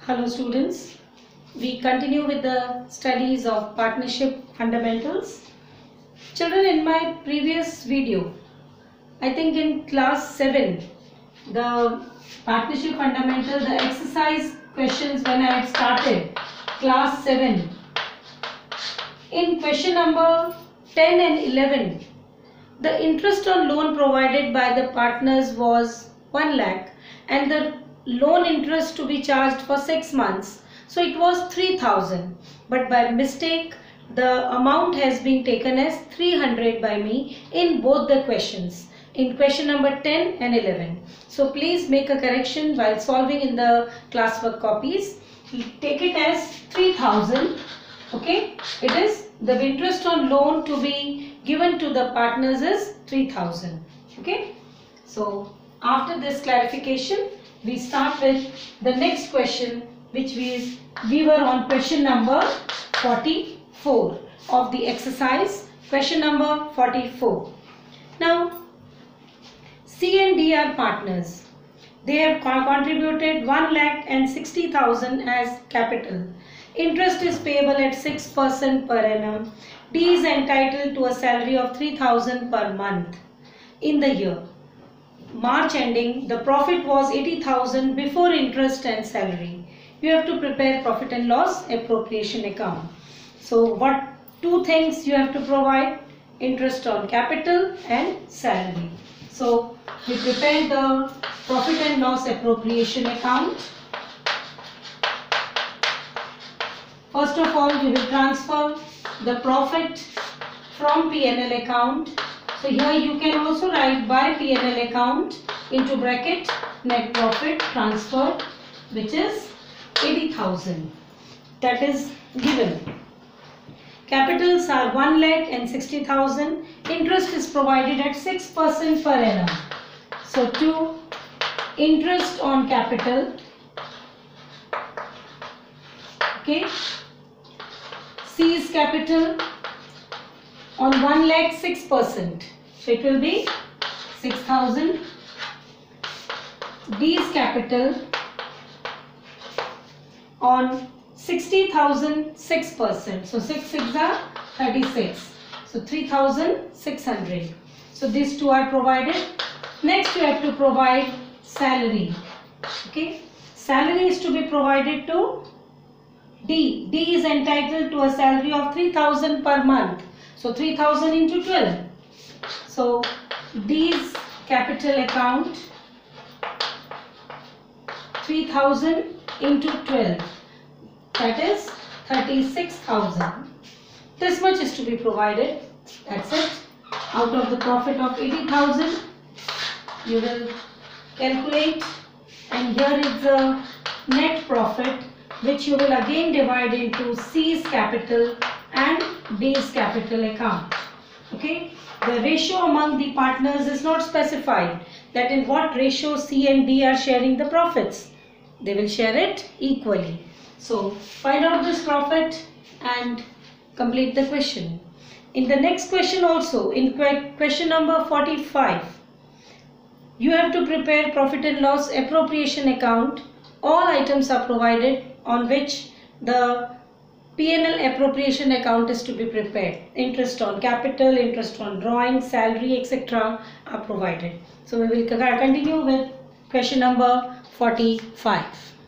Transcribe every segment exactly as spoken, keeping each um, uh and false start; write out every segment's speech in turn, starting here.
Hello students, we continue with the studies of partnership fundamentals. Children, in my previous video, I think in class seven, the partnership fundamental, the exercise questions when I had started, class seven, in question number ten and eleven, the interest on loan provided by the partners was one lakh and the loan interest to be charged for six months. So it was three thousand, but by mistake the amount has been taken as three hundred by me in both the questions, in question number ten and eleven. So please make a correction while solving in the classwork copies. Take it as three thousand. Okay, it is the interest on loan to be given to the partners is three thousand. Okay, so after this clarification, we start with the next question, which is we were on question number forty-four of the exercise, question number forty-four. Now, C and D are partners. They have contributed one lakh and sixty thousand as capital. Interest is payable at six percent per annum. D is entitled to a salary of three thousand per month in the year March ending. The profit was eighty thousand before interest and salary. You have to prepare profit and loss appropriation account. So what two things you have to provide? Interest on capital and salary. So we prepare the profit and loss appropriation account. First of all, you will transfer the profit from P and L account. So here you can also write by P and L account into bracket net profit transferred, which is eighty thousand. That is given. Capitals are one lakh and sixty thousand. Interest is provided at six percent per annum. So to interest on capital, okay, C is capital on one lakh six percent. So it will be six thousand. D is capital on sixty thousand six percent. So six six are thirty-six. So three thousand six hundred. So these two are provided. Next you have to provide salary. Okay. Salary is to be provided to D. D is entitled to a salary of three thousand per month. So three thousand into twelve. So D's capital account three thousand into twelve. That is thirty-six thousand. This much is to be provided. That's it. Out of the profit of eighty thousand, you will calculate, and here is the net profit, which you will again divide into C's capital and D's capital account. Okay, the ratio among the partners is not specified, that in what ratio C and D are sharing the profits. They will share it equally. So find out this profit and complete the question. In the next question also, in question number forty-five, you have to prepare profit and loss appropriation account. All items are provided on which the P and L appropriation account is to be prepared. Interest on capital, interest on drawing, salary, et cetera are provided. So we will continue with question number forty-five.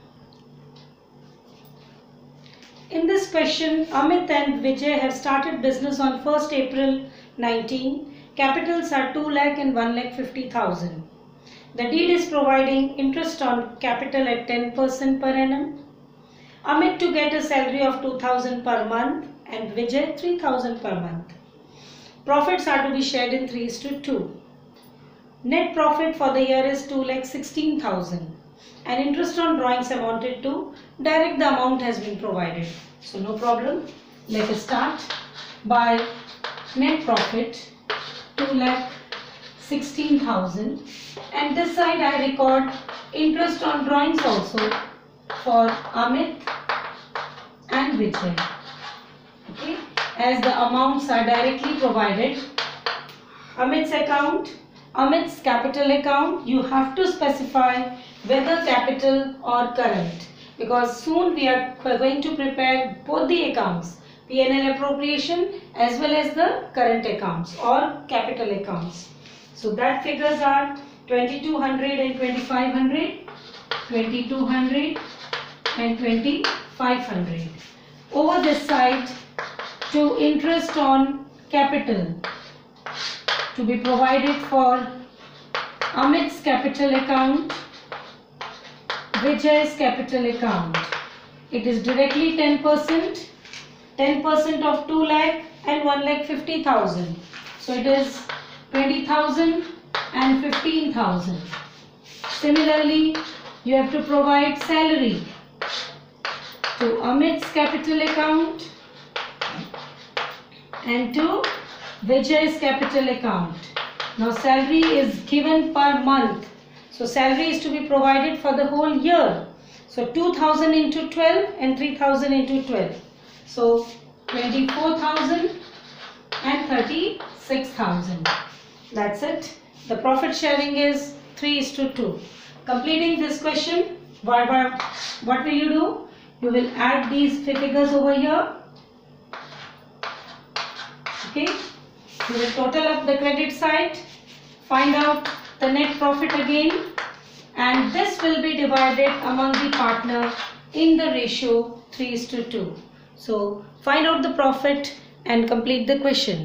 In this question, Amit and Vijay have started business on first April nineteen. Capitals are two lakh and one lakh fifty thousand. The deed is providing interest on capital at ten percent per annum. Amit to get a salary of two thousand per month and Vijay three thousand per month. Profits are to be shared in three is to two. Net profit for the year is two lakh sixteen thousand and interest on drawings amounted to, direct the amount has been provided. So no problem. Let us start by net profit two lakh sixteen thousand, and this side I record interest on drawings also for Amit and Vijay. Okay, as the amounts are directly provided. Amit's account, Amit's capital account, you have to specify whether capital or current. because soon we are going to prepare both the accounts, P and L appropriation as well as the current accounts or capital accounts. So that figures are twenty-two hundred and twenty-five hundred, twenty-two hundred and twenty-five hundred. Over this side, to interest on capital to be provided for Amit's capital account, Vijay's capital account. It is directly ten percent, ten percent of two lakh and one lakh fifty thousand. So it is twenty thousand and fifteen thousand. Similarly, you have to provide salary to Amit's capital account and to Vijay's capital account. Now salary is given per month. So salary is to be provided for the whole year. So two thousand into twelve and three thousand into twelve. So twenty-four thousand and thirty-six thousand. That's it. The profit sharing is three is to two. Completing this question, what, what will you do? You will add these figures over here. Okay. You will total up the credit side, find out the net profit again, and this will be divided among the partner in the ratio three is to two. So find out the profit and complete the question.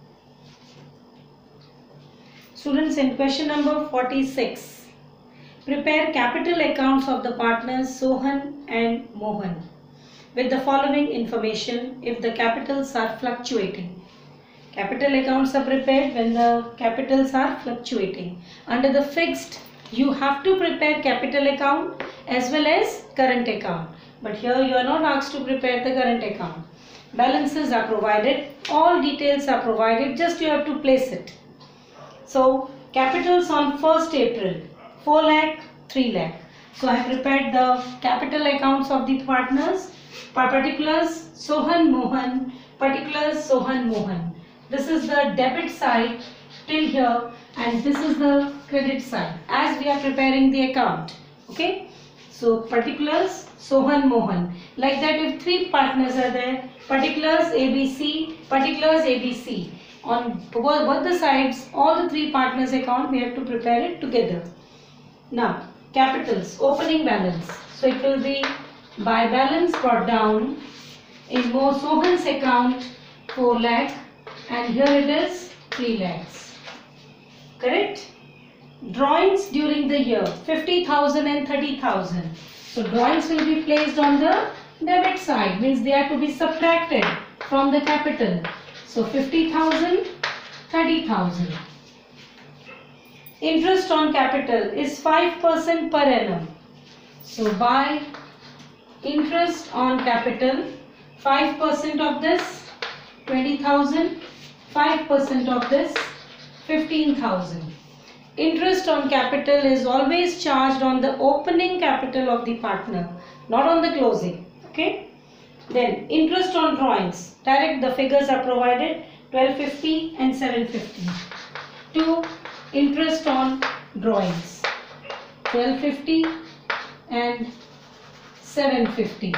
Students, in question number forty-six, prepare capital accounts of the partners Sohan and Mohan with the following information if the capitals are fluctuating. Capital accounts are prepared when the capitals are fluctuating. Under the fixed, you have to prepare capital account as well as current account. But here you are not asked to prepare the current account. Balances are provided, all details are provided, just you have to place it. So capitals on first April, four lakh, three lakh. So I have prepared the capital accounts of the partners, particulars Sohan Mohan, particulars Sohan Mohan. This is the debit side till here and this is the credit side as we are preparing the account. Okay. So particulars Sohan Mohan. Like that, if three partners are there, particulars A B C, particulars A B C. On both the sides, all the three partners account, we have to prepare it together. Now, capitals, opening balance. So it will be by balance brought down in Mo Sohan's account four lakh. And here it is three lakhs. Correct? Drawings during the year fifty thousand and thirty thousand. So drawings will be placed on the debit side, means they are to be subtracted from the capital. So fifty thousand, thirty thousand. Interest on capital is five percent per annum. So by interest on capital, five percent of this twenty thousand. five percent of this fifteen thousand. Interest on capital is always charged on the opening capital of the partner, not on the closing. Okay. Then interest on drawings. Direct the figures are provided twelve fifty and seven fifty. Two, interest on drawings twelve fifty and seven fifty.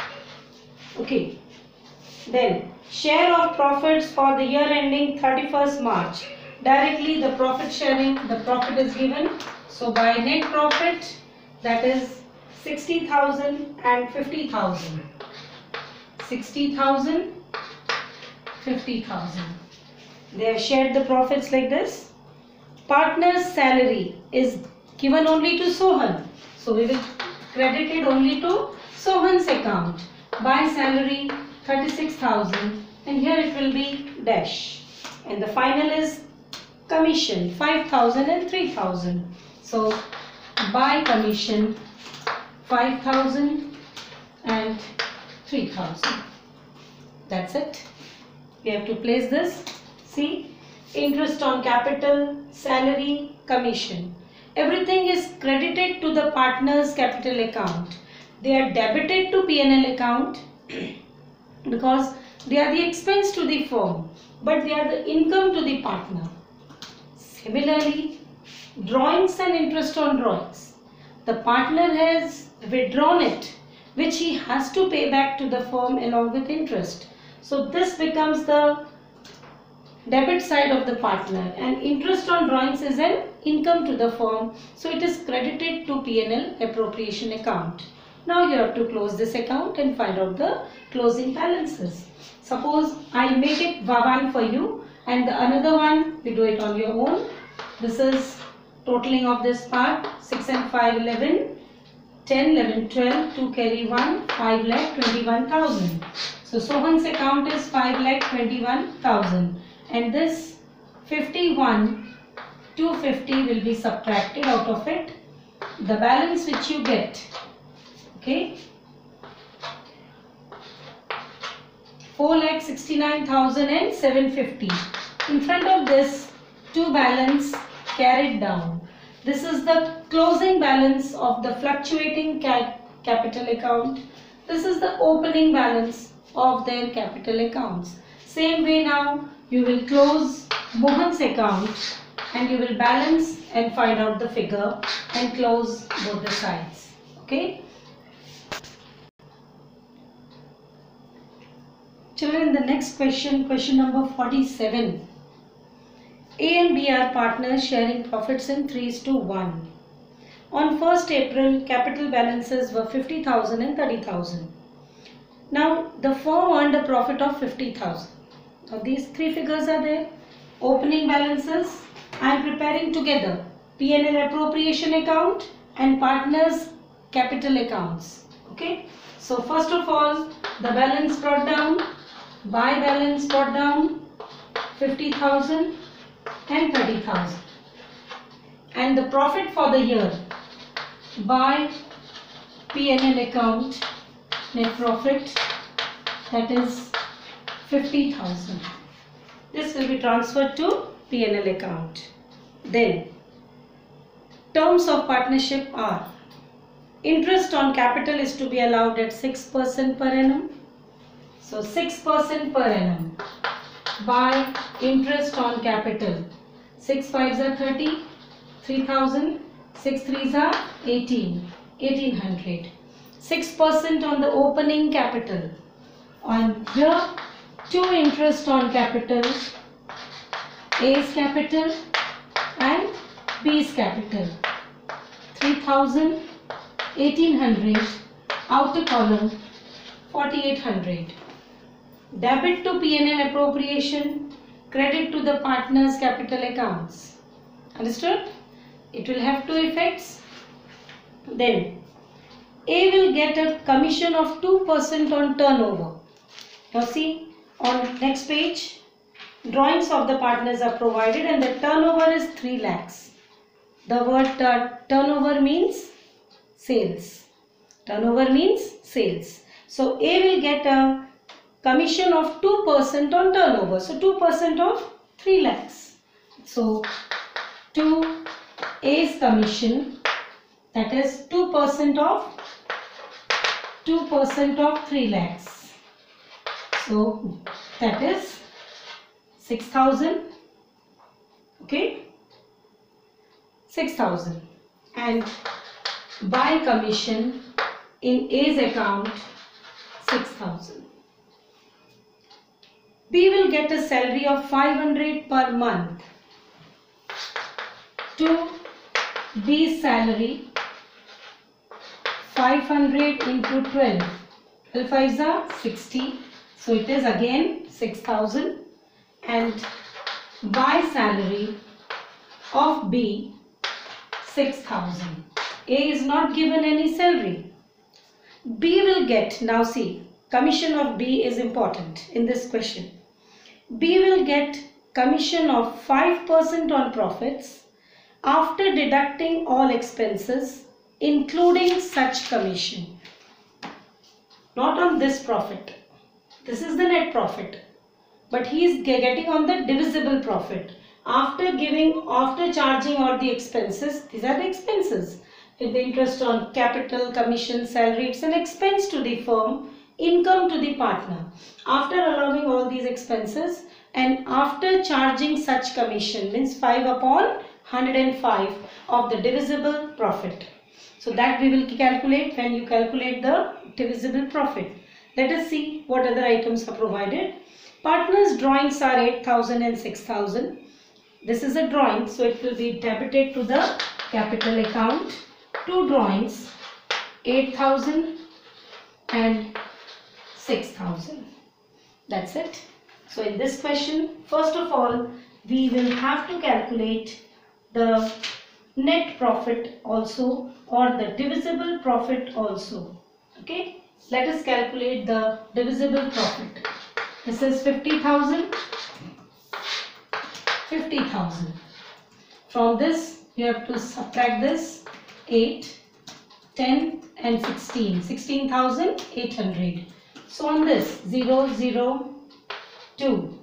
Okay. Then share of profits for the year ending thirty-first March. Directly the profit sharing, the profit is given. So by net profit, that is sixty thousand and fifty thousand. sixty thousand, fifty thousand. They have shared the profits like this. Partner's salary is given only to Sohan. So we will credit it only to Sohan's account. By salary thirty-six thousand. And here it will be dash, and the final is commission five thousand and three thousand. So by commission five thousand and three thousand. That's it. We have to place this. See, interest on capital, salary, commission. Everything is credited to the partner's capital account. They are debited to P and L account because they are the expense to the firm, but they are the income to the partner. Similarly, drawings and interest on drawings. The partner has withdrawn it which he has to pay back to the firm along with interest. So this becomes the debit side of the partner, and interest on drawings is an income to the firm, so it is credited to P and L appropriation account. Now you have to close this account and find out the closing balances. Suppose I'll make it one for you and the another one you do it on your own. This is totaling of this part, six and five, eleven, ten, eleven, twelve, two carry one, five lakh twenty-one thousand. So Sohan's account is five lakh twenty-one thousand. And this fifty-one, two hundred fifty will be subtracted out of it. The balance which you get, okay, four lakh sixty-nine thousand and seven hundred fifty. In front of this, two balance carried down. This is the closing balance of the fluctuating cap capital account. This is the opening balance of their capital accounts. Same way now, you will close Mohan's account and you will balance and find out the figure and close both the sides. Okay. Children, the next question, question number forty-seven. A and B are partners sharing profits in three is to one. On first April, capital balances were fifty thousand and thirty thousand. Now, the firm earned a profit of fifty thousand. Now these three figures are there. Opening balances I am preparing together. P and L appropriation account and partners capital accounts. Okay. So first of all, the balance brought down. By balance brought down fifty thousand and thirty thousand. And the profit for the year by P and L account, net profit, that is fifty thousand. This will be transferred to P and L account. Then, terms of partnership are: interest on capital is to be allowed at six percent per annum. So, six percent per annum by interest on capital. six fives are thirty, three thousand, six threes are eighteen, eighteen hundred. six percent on the opening capital. On here, two interest on capital, A's capital and B's capital. three thousand, eighteen hundred, outer column forty-eight hundred. Debit to P and L appropriation, credit to the partners' capital accounts. Understood? It will have two effects. Then, A will get a commission of two percent on turnover. Now see, on next page, drawings of the partners are provided and the turnover is three lakhs. The word uh, turnover means sales. Turnover means sales. So A will get a commission of two percent on turnover. So two percent of three lakhs. So to A's commission, that is two percent of two percent of three lakhs. So that is six thousand. Okay, six thousand. And by commission in A's account, six thousand. B will get a salary of five hundred per month. To B's salary, five hundred into twelve. twelve fives are sixty. So it is again six thousand. And by salary of B, six thousand. A is not given any salary. B will get, now see, commission of B is important in this question. B will get commission of five percent on profits after deducting all expenses, including such commission. Not on this profit. This is the net profit. But he is getting on the divisible profit. After giving, after charging all the expenses, these are the expenses. If the interest on capital, commission, salary, it's an expense to the firm, income to the partner. After allowing all these expenses and after charging such commission, means five upon one hundred five of the divisible profit. So that we will calculate when you calculate the divisible profit. Let us see what other items are provided. Partners' drawings are eight thousand and six thousand. This is a drawing, so it will be debited to the capital account. Two drawings, eight thousand and six thousand. That's it. So in this question, first of all, we will have to calculate the net profit also, or the divisible profit also. Okay, let us calculate the divisible profit. This is fifty thousand, fifty thousand. From this you have to subtract this eight, ten and sixteen, sixteen thousand eight hundred. So on this zero, zero, two.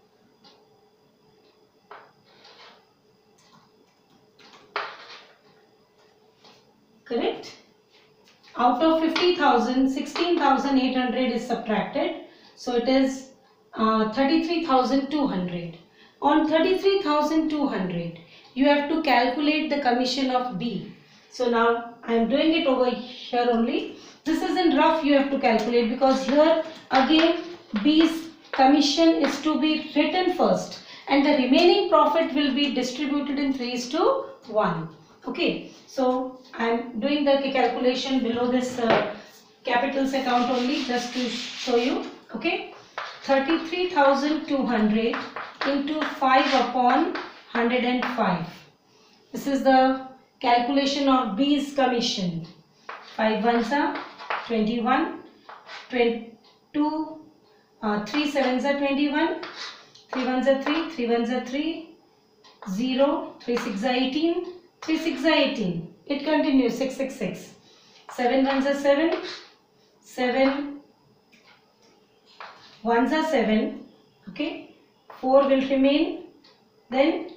Correct? Out of fifty thousand, sixteen thousand eight hundred is subtracted. So it is uh, thirty-three thousand two hundred. On thirty-three thousand two hundred, you have to calculate the commission of B. So now I am doing it over here only. This is in rough, you have to calculate, because here again B's commission is to be written first and the remaining profit will be distributed in three is to one. Okay, so I am doing the calculation below this uh, capitals account only, just to show you. Okay, thirty-three thousand two hundred into five upon one hundred five. This is the calculation of B's commission. five ones are twenty-one, two, uh, three sevens are twenty-one, three ones are three, three ones are three, zero, three six are eighteen, three six are eighteen. It continues, six six six. seven ones are seven, seven ones are seven. Okay, four will remain. Then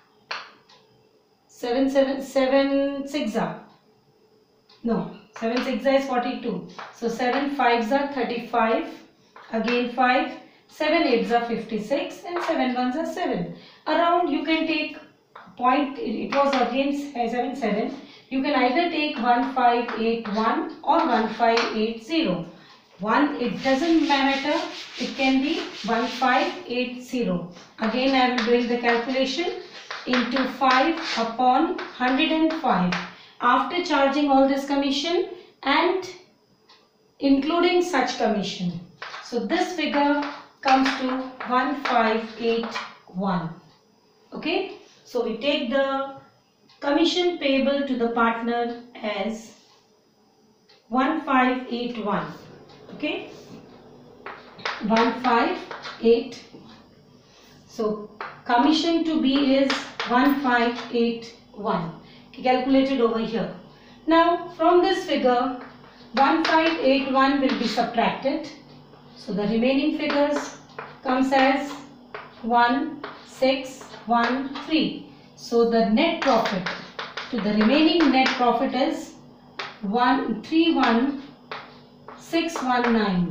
seven seven seven six are no seven six is forty-two. So seven fives are thirty-five. Again five, seven eights are fifty-six, and seven ones are seven. Around you can take point. It was again seven seven. You can either take one five eight one or one five eight zero. one, it doesn't matter, it can be one five eight zero. Again I am doing the calculation into five upon one hundred five. After charging all this commission and including such commission. So this figure comes to one five eight one. Okay, so we take the commission payable to the partner as one five eight one. Okay, one five eight. So commission to B is one five eight one. Calculated over here. Now from this figure one five eight one will be subtracted. So the remaining figures comes as one six one three. So the net profit to the remaining net profit is one three one six one nine.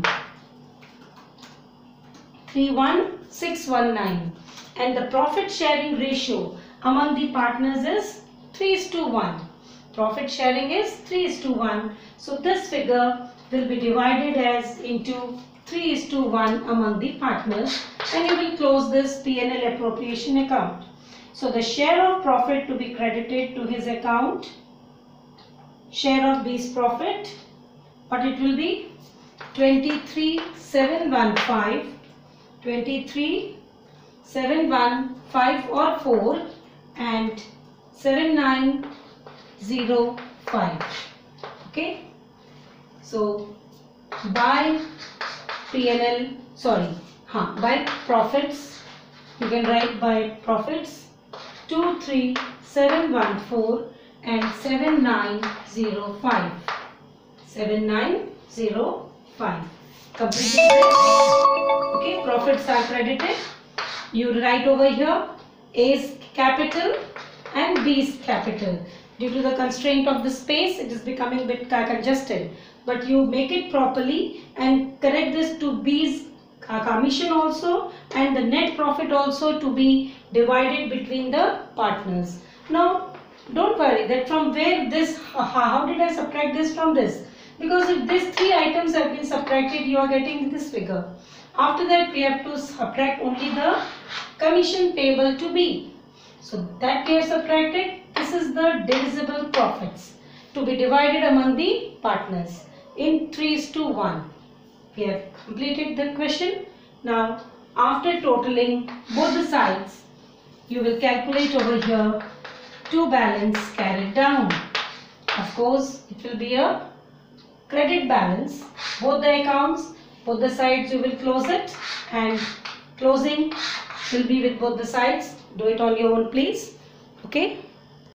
three one six one nine, and the profit sharing ratio among the partners is three is to one. Profit sharing is three is to one. So this figure will be divided as into three is to one among the partners, and you will close this P and L appropriation account. So the share of profit to be credited to his account, share of B's profit, but it will be twenty-three seven one five, twenty-three seven one five or four, and seven nine zero five. Okay, so by P and L, sorry, huh, by profits, you can write by profits two three seven one four and seven nine zero five. seven nine zero five. Completed this. Okay, profits are credited. You write over here A's capital and B's capital. Due to the constraint of the space, it is becoming a bit congested. But you make it properly and correct this to B's commission also and the net profit also to be divided between the partners. Now don't worry that from where this, how did I subtract this from this? Because if these three items have been subtracted, you are getting this figure. After that, we have to subtract only the commission payable to B. So that we have subtracted. This is the divisible profits to be divided among the partners in three is to one. We have completed the question. Now, after totaling both the sides, you will calculate over here to balance carried down. Of course, it will be a credit balance. Both the accounts, both the sides you will close it, and closing will be with both the sides. Do it on your own, please. Okay.